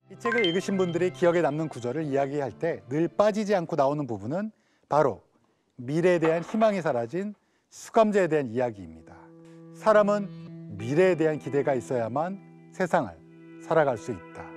이 책을 읽으신 분들이 기억에 남는 구절을 이야기할 때 늘 빠지지 않고 나오는 부분은 바로 미래에 대한 희망이 사라진 수감자에 대한 이야기입니다. 사람은 미래에 대한 기대가 있어야만 세상을 살아갈 수 있다.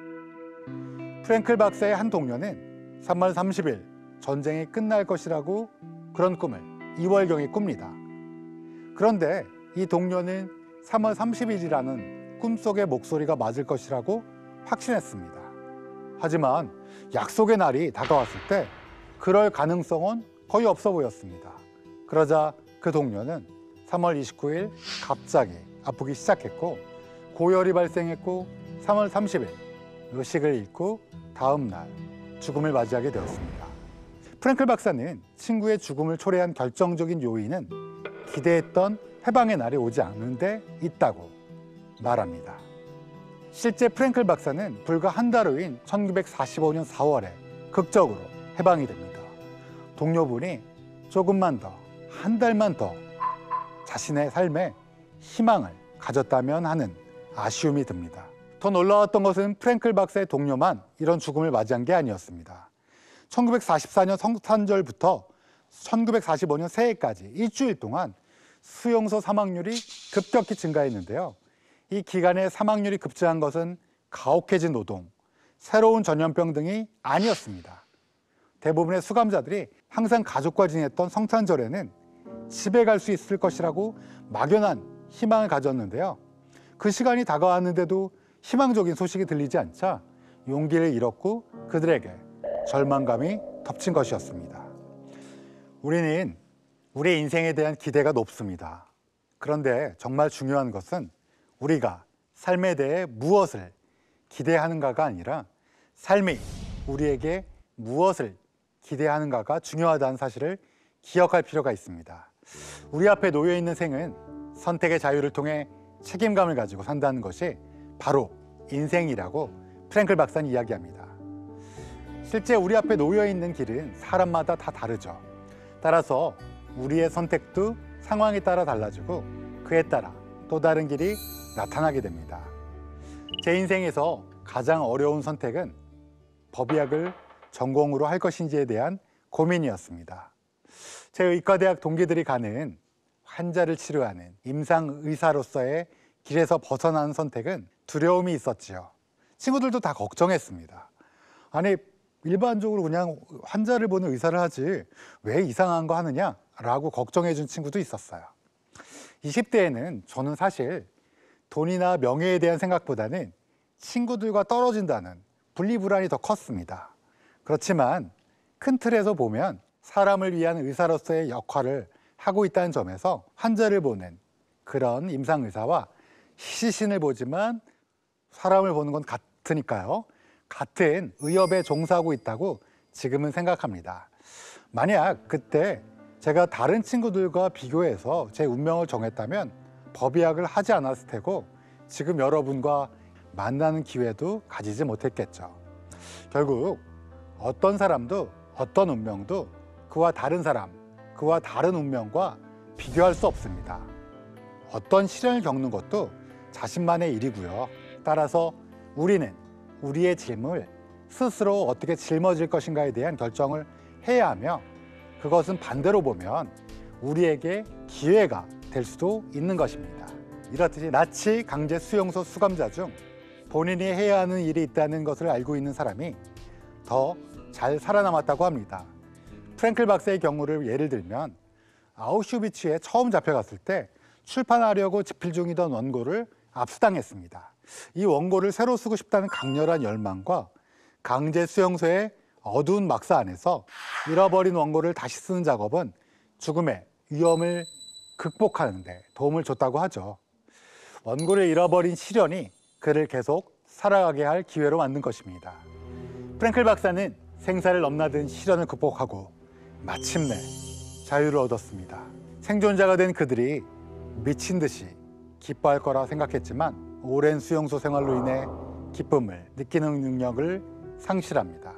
프랭클 박사의 한 동료는 3월 30일 전쟁이 끝날 것이라고 그런 꿈을 2월경에 꿉니다. 그런데 이 동료는 3월 30일이라는 꿈속의 목소리가 맞을 것이라고 확신했습니다. 하지만 약속의 날이 다가왔을 때 그럴 가능성은 거의 없어 보였습니다. 그러자 그 동료는 3월 29일 갑자기 아프기 시작했고 고열이 발생했고 3월 30일 의식을 잃고 다음 날 죽음을 맞이하게 되었습니다. 프랭클 박사는 친구의 죽음을 초래한 결정적인 요인은 기대했던 해방의 날이 오지 않는 데 있다고 말합니다. 실제 프랭클 박사는 불과 한 달 후인 1945년 4월에 극적으로 해방이 됩니다. 동료분이 조금만 더, 한 달만 더 자신의 삶에 희망을 가졌다면 하는 아쉬움이 듭니다. 더 놀라웠던 것은 프랭클 박사의 동료만 이런 죽음을 맞이한 게 아니었습니다. 1944년 성탄절부터 1945년 새해까지 일주일 동안 수용소 사망률이 급격히 증가했는데요. 이 기간에 사망률이 급증한 것은 가혹해진 노동, 새로운 전염병 등이 아니었습니다. 대부분의 수감자들이 항상 가족과 지냈던 성탄절에는 집에 갈 수 있을 것이라고 막연한 희망을 가졌는데요. 그 시간이 다가왔는데도 희망적인 소식이 들리지 않자 용기를 잃었고 그들에게 절망감이 덮친 것이었습니다. 우리는 우리의 인생에 대한 기대가 높습니다. 그런데 정말 중요한 것은 우리가 삶에 대해 무엇을 기대하는가가 아니라 삶이 우리에게 무엇을 기대하는가가 중요하다는 사실을 기억할 필요가 있습니다. 우리 앞에 놓여 있는 생은 선택의 자유를 통해 책임감을 가지고 산다는 것이 바로 인생이라고 프랭클 박사는 이야기합니다. 실제 우리 앞에 놓여 있는 길은 사람마다 다 다르죠. 따라서 우리의 선택도 상황에 따라 달라지고 그에 따라 또 다른 길이 나타나게 됩니다. 제 인생에서 가장 어려운 선택은 법의학을 전공으로 할 것인지에 대한 고민이었습니다. 제 의과대학 동기들이 가는 환자를 치료하는 임상의사로서의 길에서 벗어나는 선택은 두려움이 있었지요. 친구들도 다 걱정했습니다. 아니, 일반적으로 그냥 환자를 보는 의사를 하지 왜 이상한 거 하느냐라고 걱정해 준 친구도 있었어요. 20대에는 저는 사실 돈이나 명예에 대한 생각보다는 친구들과 떨어진다는 분리불안이 더 컸습니다. 그렇지만 큰 틀에서 보면 사람을 위한 의사로서의 역할을 하고 있다는 점에서 환자를 보는 그런 임상의사와 시신을 보지만 사람을 보는 건 같으니까요. 같은 의협에 종사하고 있다고 지금은 생각합니다. 만약 그때 제가 다른 친구들과 비교해서 제 운명을 정했다면 법의학을 하지 않았을 테고 지금 여러분과 만나는 기회도 가지지 못했겠죠. 결국 어떤 사람도 어떤 운명도 그와 다른 사람, 그와 다른 운명과 비교할 수 없습니다. 어떤 시련을 겪는 것도 자신만의 일이고요. 따라서 우리는 우리의 짐을 스스로 어떻게 짊어질 것인가에 대한 결정을 해야 하며 그것은 반대로 보면 우리에게 기회가 될 수도 있는 것입니다. 이렇듯이 나치 강제 수용소 수감자 중 본인이 해야 하는 일이 있다는 것을 알고 있는 사람이 더 잘 살아남았다고 합니다. 프랭클 박사의 경우를 예를 들면 아우슈비츠에 처음 잡혀갔을 때 출판하려고 집필 중이던 원고를 압수당했습니다. 이 원고를 새로 쓰고 싶다는 강렬한 열망과 강제 수용소의 어두운 막사 안에서 잃어버린 원고를 다시 쓰는 작업은 죽음의 위험을 극복하는 데 도움을 줬다고 하죠. 원고를 잃어버린 시련이 그를 계속 살아가게 할 기회로 만든 것입니다. 프랭클 박사는 생사를 넘나든 시련을 극복하고 마침내 자유를 얻었습니다. 생존자가 된 그들이 미친 듯이 기뻐할 거라 생각했지만 오랜 수용소 생활로 인해 기쁨을 느끼는 능력을 상실합니다.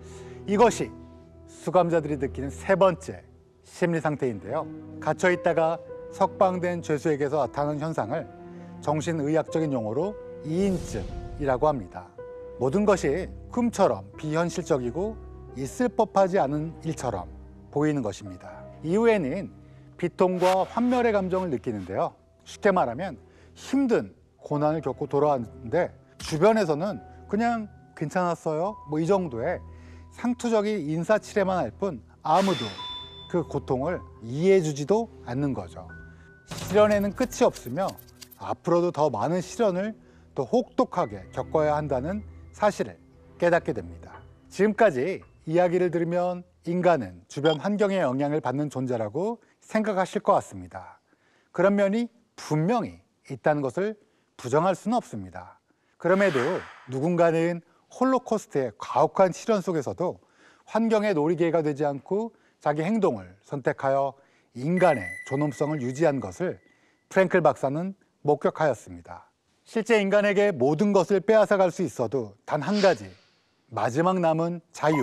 이것이 수감자들이 느끼는 세 번째 심리 상태인데요. 갇혀 있다가 석방된 죄수에게서 나타나는 현상을 정신의학적인 용어로 이인증이라고 합니다. 모든 것이 꿈처럼 비현실적이고 있을 법하지 않은 일처럼 보이는 것입니다. 이후에는 비통과 환멸의 감정을 느끼는데요. 쉽게 말하면 힘든 고난을 겪고 돌아왔는데 주변에서는 그냥 괜찮았어요? 뭐 이 정도의 상투적인 인사치레만 할 뿐 아무도 그 고통을 이해해주지도 않는 거죠. 시련에는 끝이 없으며 앞으로도 더 많은 시련을 더 혹독하게 겪어야 한다는 사실을 깨닫게 됩니다. 지금까지 이야기를 들으면 인간은 주변 환경의 영향을 받는 존재라고 생각하실 것 같습니다. 그런 면이 분명히 있다는 것을 부정할 수는 없습니다. 그럼에도 누군가는 홀로코스트의 가혹한 시련 속에서도 환경의 놀이개가 되지 않고 자기 행동을 선택하여 인간의 존엄성을 유지한 것을 프랭클 박사는 목격하였습니다. 실제 인간에게 모든 것을 빼앗아갈 수 있어도 단 한 가지, 마지막 남은 자유,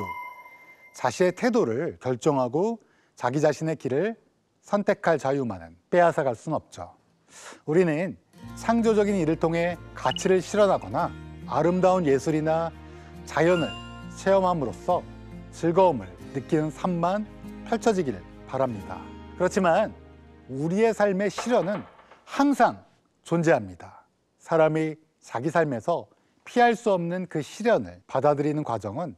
자신의 태도를 결정하고 자기 자신의 길을 선택할 자유만은 빼앗아갈 수는 없죠. 우리는 창조적인 일을 통해 가치를 실현하거나 아름다운 예술이나 자연을 체험함으로써 즐거움을 느끼는 삶만 펼쳐지기를 바랍니다. 그렇지만 우리의 삶의 시련은 항상 존재합니다. 사람이 자기 삶에서 피할 수 없는 그 시련을 받아들이는 과정은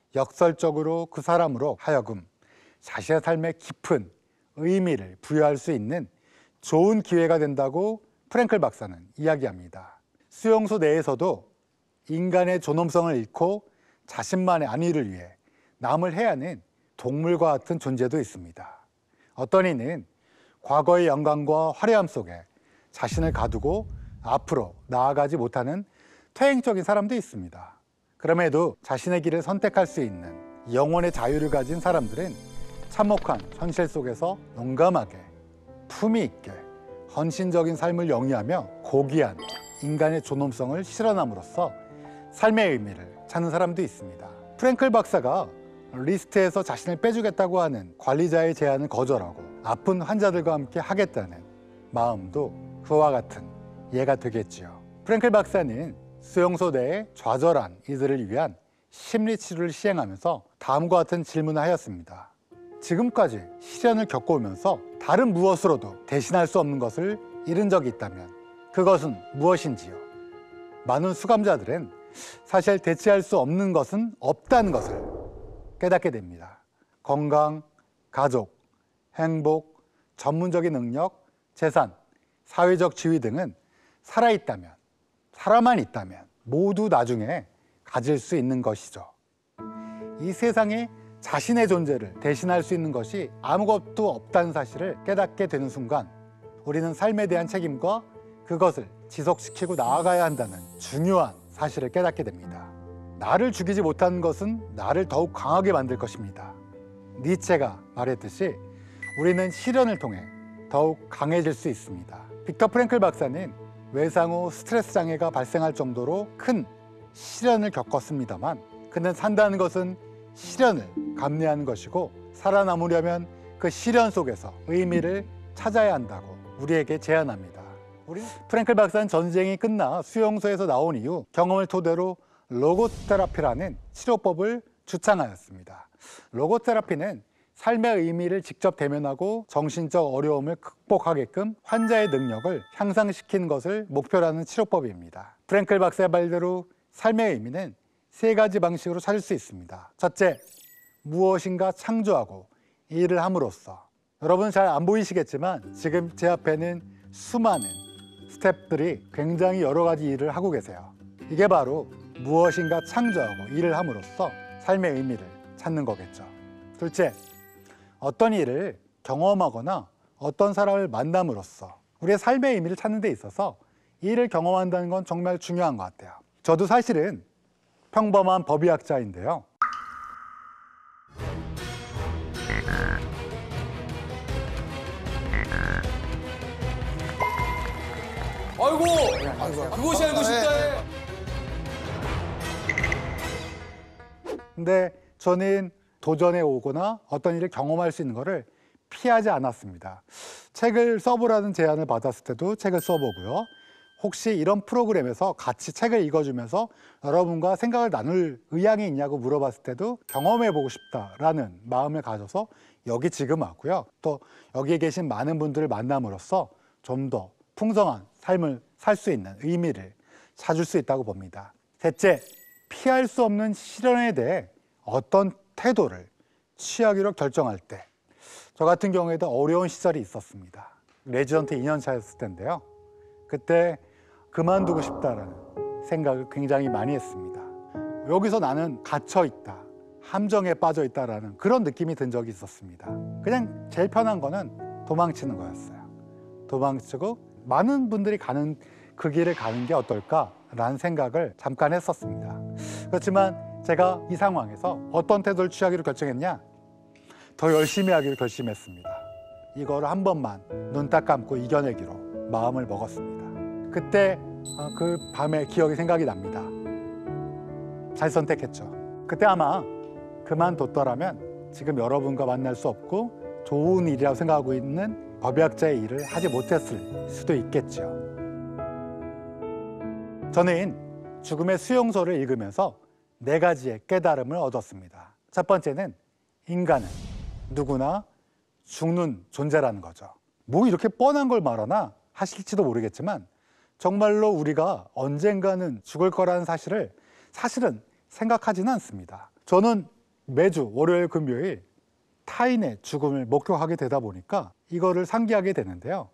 역설적으로 그 사람으로 하여금 자신의 삶에 깊은 의미를 부여할 수 있는 좋은 기회가 된다고 프랭클 박사는 이야기합니다. 수용소 내에서도 인간의 존엄성을 잃고 자신만의 안위를 위해 남을 해하는 동물과 같은 존재도 있습니다. 어떤 이는 과거의 영광과 화려함 속에 자신을 가두고 앞으로 나아가지 못하는 퇴행적인 사람도 있습니다. 그럼에도 자신의 길을 선택할 수 있는 영혼의 자유를 가진 사람들은 참혹한 현실 속에서 용감하게 품위 있게 헌신적인 삶을 영위하며 고귀한 인간의 존엄성을 실현함으로써 삶의 의미를 찾는 사람도 있습니다. 프랭클 박사가 리스트에서 자신을 빼주겠다고 하는 관리자의 제안을 거절하고 아픈 환자들과 함께 하겠다는 마음도 그와 같은 예가 되겠지요. 프랭클 박사는 수용소 내에 좌절한 이들을 위한 심리치료를 시행하면서 다음과 같은 질문을 하였습니다. 지금까지 시련을 겪어오면서 다른 무엇으로도 대신할 수 없는 것을 잃은 적이 있다면 그것은 무엇인지요? 많은 수감자들은 사실 대체할 수 없는 것은 없다는 것을 깨닫게 됩니다. 건강, 가족, 행복, 전문적인 능력, 재산, 사회적 지위 등은 살아있다면, 살아만 있다면 모두 나중에 가질 수 있는 것이죠. 이 세상에 자신의 존재를 대신할 수 있는 것이 아무것도 없다는 사실을 깨닫게 되는 순간 우리는 삶에 대한 책임과 그것을 지속시키고 나아가야 한다는 중요한 사실을 깨닫게 됩니다. 나를 죽이지 못하는 것은 나를 더욱 강하게 만들 것입니다. 니체가 말했듯이 우리는 시련을 통해 더욱 강해질 수 있습니다. 빅터 프랭클 박사는 외상 후 스트레스 장애가 발생할 정도로 큰 시련을 겪었습니다만 그는 산다는 것은 시련을 감내하는 것이고 살아남으려면 그 시련 속에서 의미를 찾아야 한다고 우리에게 제안합니다. 프랭클 박사는 전쟁이 끝나 수용소에서 나온 이후 경험을 토대로 로고테라피라는 치료법을 주창하였습니다. 로고테라피는 삶의 의미를 직접 대면하고 정신적 어려움을 극복하게끔 환자의 능력을 향상시키는 것을 목표로 하는 치료법입니다. 프랭클 박사의 말대로 삶의 의미는 세 가지 방식으로 찾을 수 있습니다. 첫째, 무엇인가 창조하고 일을 함으로써. 여러분 잘 안 보이시겠지만 지금 제 앞에는 수많은 스태프들이 굉장히 여러 가지 일을 하고 계세요. 이게 바로 무엇인가 창조하고 일을 함으로써 삶의 의미를 찾는 거겠죠. 둘째, 어떤 일을 경험하거나 어떤 사람을 만남으로써 우리의 삶의 의미를 찾는 데 있어서 일을 경험한다는 건 정말 중요한 것 같아요. 저도 사실은 평범한 법의학자인데요. 아이고, 그것이 알고 싶다. 근데 저는 도전에 오거나 어떤 일을 경험할 수 있는 것을 피하지 않았습니다. 책을 써보라는 제안을 받았을 때도 책을 써보고요. 혹시 이런 프로그램에서 같이 책을 읽어주면서 여러분과 생각을 나눌 의향이 있냐고 물어봤을 때도 경험해보고 싶다라는 마음을 가져서 여기 지금 왔고요. 또 여기에 계신 많은 분들을 만남으로써 좀 더 풍성한 삶을 살 수 있는 의미를 찾을 수 있다고 봅니다. 셋째, 피할 수 없는 시련에 대해 어떤 태도를 취하기로 결정할 때, 저 같은 경우에도 어려운 시절이 있었습니다. 레지던트 2년 차였을 텐데요. 그때 그만두고 싶다라는 생각을 굉장히 많이 했습니다. 여기서 나는 갇혀 있다, 함정에 빠져 있다라는 그런 느낌이 든 적이 있었습니다. 그냥 제일 편한 거는 도망치는 거였어요. 도망치고 많은 분들이 가는 그 길을 가는 게 어떨까라는 생각을 잠깐 했었습니다. 그렇지만 제가 이 상황에서 어떤 태도를 취하기로 결정했냐? 더 열심히 하기로 결심했습니다. 이거를 한 번만 눈 딱 감고 이겨내기로 마음을 먹었습니다. 그때 그 밤의 기억이 생각이 납니다. 잘 선택했죠. 그때 아마 그만뒀더라면 지금 여러분과 만날 수 없고 좋은 일이라고 생각하고 있는 법의학자의 일을 하지 못했을 수도 있겠죠. 저는 죽음의 수용소를 읽으면서 4가지의 깨달음을 얻었습니다. 첫 번째는 인간은 누구나 죽는 존재라는 거죠. 뭐 이렇게 뻔한 걸 말하나 하실지도 모르겠지만 정말로 우리가 언젠가는 죽을 거라는 사실은 생각하지는 않습니다. 저는 매주 월요일 금요일 타인의 죽음을 목격하게 되다 보니까 이거를 상기하게 되는데요.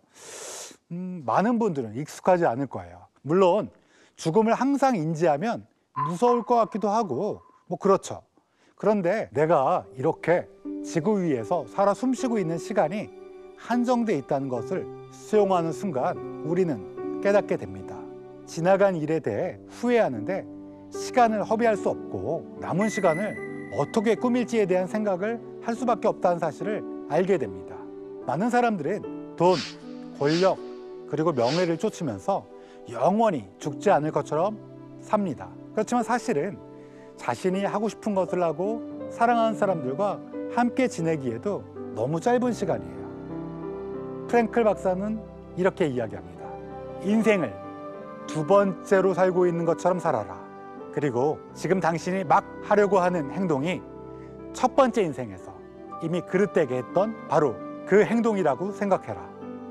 많은 분들은 익숙하지 않을 거예요. 물론 죽음을 항상 인지하면 무서울 것 같기도 하고 뭐 그렇죠. 그런데 내가 이렇게 지구 위에서 살아 숨쉬고 있는 시간이 한정돼 있다는 것을 수용하는 순간 우리는 깨닫게 됩니다. 지나간 일에 대해 후회하는데 시간을 허비할 수 없고 남은 시간을 어떻게 꾸밀지에 대한 생각을 할 수밖에 없다는 사실을 알게 됩니다. 많은 사람들은 돈, 권력, 그리고 명예를 쫓으면서 영원히 죽지 않을 것처럼 삽니다. 그렇지만 사실은 자신이 하고 싶은 것을 하고 사랑하는 사람들과 함께 지내기에도 너무 짧은 시간이에요. 프랭클 박사는 이렇게 이야기합니다. 인생을 2번째로 살고 있는 것처럼 살아라. 그리고 지금 당신이 막 하려고 하는 행동이 첫 번째 인생에서 이미 그릇되게 했던 바로 그 행동이라고 생각해라.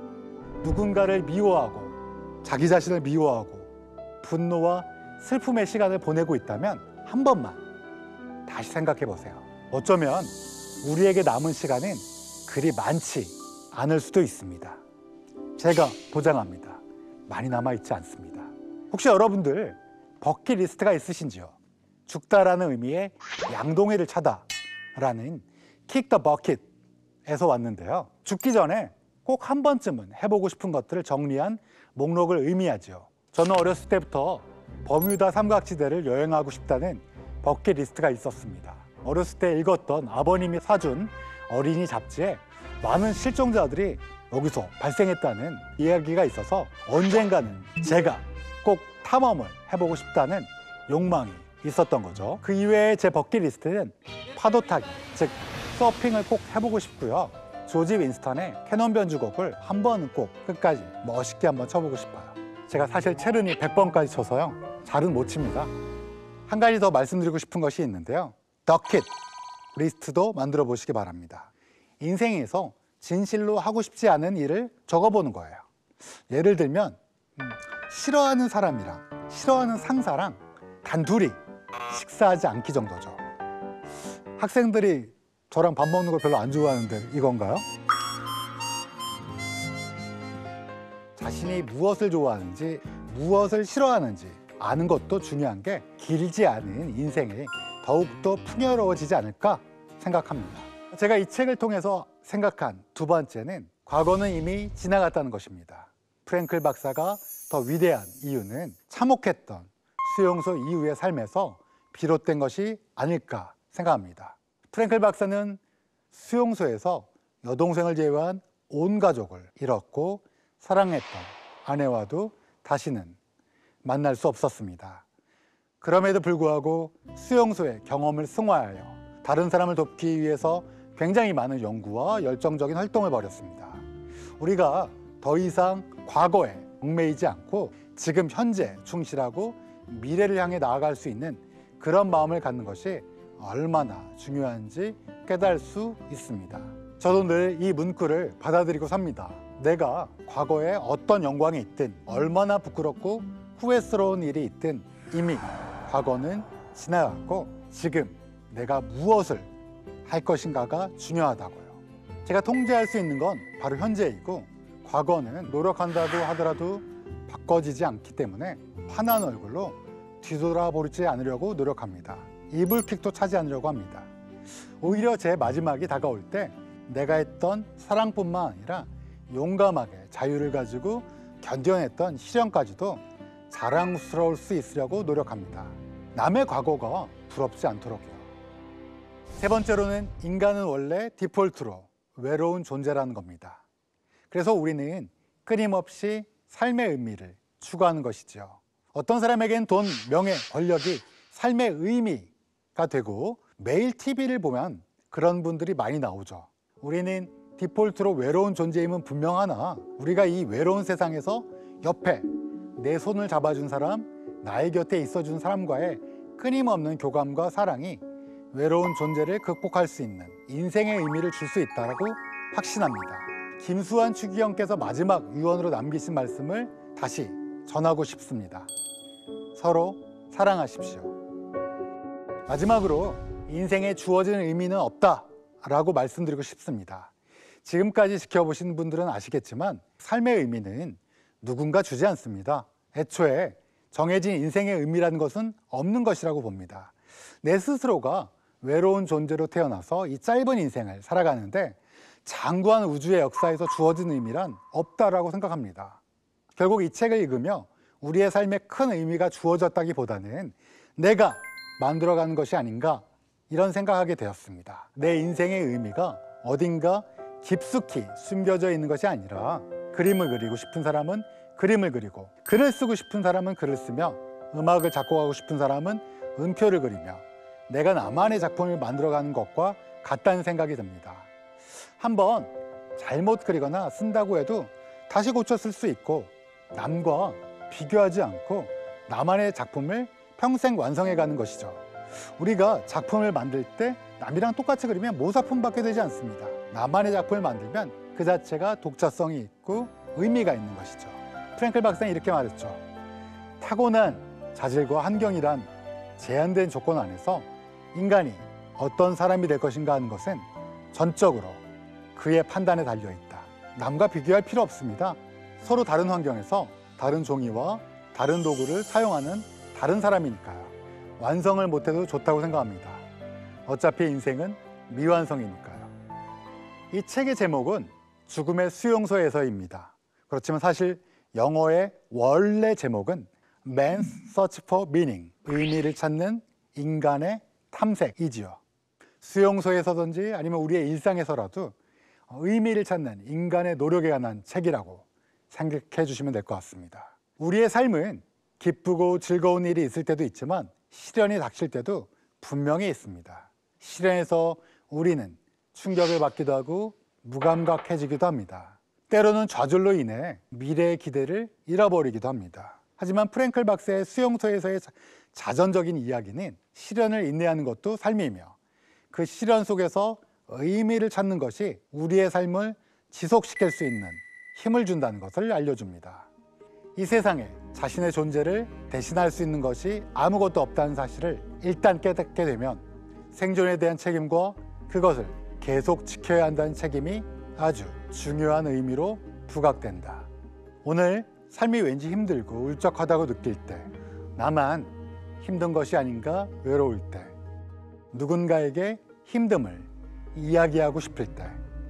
누군가를 미워하고 자기 자신을 미워하고 분노와 슬픔의 시간을 보내고 있다면 한 번만 다시 생각해 보세요. 어쩌면 우리에게 남은 시간은 그리 많지 않을 수도 있습니다. 제가 보장합니다. 많이 남아있지 않습니다. 혹시 여러분들 버킷리스트가 있으신지요? 죽다라는 의미의 양동이를 차다라는 Kick the Bucket에서 왔는데요. 죽기 전에 꼭 한 번쯤은 해보고 싶은 것들을 정리한 목록을 의미하죠. 저는 어렸을 때부터 버뮤다 삼각지대를 여행하고 싶다는 버킷리스트가 있었습니다. 어렸을 때 읽었던 아버님이 사준 어린이 잡지에 많은 실종자들이 여기서 발생했다는 이야기가 있어서 언젠가는 제가 꼭 탐험을 해보고 싶다는 욕망이 있었던 거죠. 그 이외에 제 버킷리스트는 파도 타기, 즉 서핑을 꼭 해보고 싶고요. 조지 윈스턴의 캐논 변주곡을 한 번은 꼭 끝까지 멋있게 한번 쳐보고 싶어요. 제가 사실 체르니 100번까지 쳐서요. 잘은 못 칩니다. 한 가지 더 말씀드리고 싶은 것이 있는데요. 버킷 리스트도 만들어 보시기 바랍니다. 인생에서 진실로 하고 싶지 않은 일을 적어보는 거예요. 예를 들면 싫어하는 사람이랑 싫어하는 상사랑 단둘이 식사하지 않기 정도죠. 학생들이 저랑 밥 먹는 걸 별로 안 좋아하는데 이건가요? 자신이 무엇을 좋아하는지 무엇을 싫어하는지 아는 것도 중요한 게 길지 않은 인생이 더욱더 풍요로워지지 않을까 생각합니다. 제가 이 책을 통해서 생각한 2번째는 과거는 이미 지나갔다는 것입니다. 프랭클 박사가 더 위대한 이유는 참혹했던 수용소 이후의 삶에서 비롯된 것이 아닐까 생각합니다. 프랭클 박사는 수용소에서 여동생을 제외한 온 가족을 잃었고 사랑했던 아내와도 다시는 만날 수 없었습니다. 그럼에도 불구하고 수용소의 경험을 승화하여 다른 사람을 돕기 위해서 굉장히 많은 연구와 열정적인 활동을 벌였습니다. 우리가 더 이상 과거에 얽매이지 않고 지금 현재 충실하고 미래를 향해 나아갈 수 있는 그런 마음을 갖는 것이 얼마나 중요한지 깨달을 수 있습니다. 저도 늘 이 문구를 받아들이고 삽니다. 내가 과거에 어떤 영광이 있든 얼마나 부끄럽고 후회스러운 일이 있든 이미 과거는 지나갔고 지금 내가 무엇을 할 것인가가 중요하다고요. 제가 통제할 수 있는 건 바로 현재이고 과거는 노력한다고 하더라도 바꿔지지 않기 때문에 환한 얼굴로 뒤돌아보지 않으려고 노력합니다. 이불킥도 차지 않으려고 합니다. 오히려 제 마지막이 다가올 때 내가 했던 사랑뿐만 아니라 용감하게 자유를 가지고 견뎌냈던 시련까지도 자랑스러울 수 있으려고 노력합니다. 남의 과거가 부럽지 않도록요. 세 번째로는 인간은 원래 디폴트로 외로운 존재라는 겁니다. 그래서 우리는 끊임없이 삶의 의미를 추구하는 것이죠. 어떤 사람에겐 돈, 명예, 권력이 삶의 의미가 되고 매일 TV를 보면 그런 분들이 많이 나오죠. 우리는 디폴트로 외로운 존재임은 분명하나 우리가 이 외로운 세상에서 옆에 내 손을 잡아준 사람, 나의 곁에 있어준 사람과의 끊임없는 교감과 사랑이 외로운 존재를 극복할 수 있는 인생의 의미를 줄 수 있다고 확신합니다. 김수환 추기경께서 마지막 유언으로 남기신 말씀을 다시 전하고 싶습니다. 서로 사랑하십시오. 마지막으로 인생에 주어진 의미는 없다라고 말씀드리고 싶습니다. 지금까지 지켜보신 분들은 아시겠지만 삶의 의미는 누군가 주지 않습니다. 애초에 정해진 인생의 의미라는 것은 없는 것이라고 봅니다. 내 스스로가 외로운 존재로 태어나서 이 짧은 인생을 살아가는데 장구한 우주의 역사에서 주어진 의미란 없다라고 생각합니다. 결국 이 책을 읽으며 우리의 삶에 큰 의미가 주어졌다기보다는 내가 만들어가는 것이 아닌가 이런 생각하게 되었습니다. 내 인생의 의미가 어딘가 깊숙이 숨겨져 있는 것이 아니라 그림을 그리고 싶은 사람은 그림을 그리고 글을 쓰고 싶은 사람은 글을 쓰며 음악을 작곡하고 싶은 사람은 음표를 그리며 내가 나만의 작품을 만들어가는 것과 같다는 생각이 듭니다. 한번 잘못 그리거나 쓴다고 해도 다시 고쳐 쓸 수 있고 남과 비교하지 않고 나만의 작품을 평생 완성해가는 것이죠. 우리가 작품을 만들 때 남이랑 똑같이 그리면 모사품밖에 되지 않습니다. 나만의 작품을 만들면 그 자체가 독자성이 있고 의미가 있는 것이죠. 프랭클 박사는 이렇게 말했죠. 타고난 자질과 환경이란 제한된 조건 안에서 인간이 어떤 사람이 될 것인가 하는 것은 전적으로 그의 판단에 달려있다. 남과 비교할 필요 없습니다. 서로 다른 환경에서 다른 종이와 다른 도구를 사용하는 다른 사람이니까요. 완성을 못해도 좋다고 생각합니다. 어차피 인생은 미완성이니까요. 이 책의 제목은 죽음의 수용소에서입니다. 그렇지만 사실 영어의 원래 제목은 Man's Search for Meaning, 의미를 찾는 인간의 탐색이지요. 수용소에서든지 아니면 우리의 일상에서라도 의미를 찾는 인간의 노력에 관한 책이라고 생각해 주시면 될 것 같습니다. 우리의 삶은 기쁘고 즐거운 일이 있을 때도 있지만 시련이 닥칠 때도 분명히 있습니다. 시련에서 우리는 충격을 받기도 하고 무감각해지기도 합니다. 때로는 좌절로 인해 미래의 기대를 잃어버리기도 합니다. 하지만 프랭클 박사의 수용소에서의 자전적인 이야기는 시련을 인내하는 것도 삶이며 그 시련 속에서 의미를 찾는 것이 우리의 삶을 지속시킬 수 있는 힘을 준다는 것을 알려줍니다. 이 세상에 자신의 존재를 대신할 수 있는 것이 아무것도 없다는 사실을 일단 깨닫게 되면 생존에 대한 책임과 그것을 계속 지켜야 한다는 책임이 아주 중요한 의미로 부각된다. 오늘 삶이 왠지 힘들고 울적하다고 느낄 때, 나만 힘든 것이 아닌가 외로울 때, 누군가에게 힘듦을 이야기하고 싶을 때,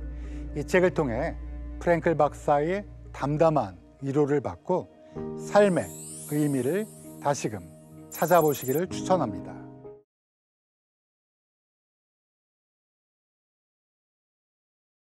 이 책을 통해 프랭클 박사의 담담한 위로를 받고 삶의 의미를 다시금 찾아보시기를 추천합니다.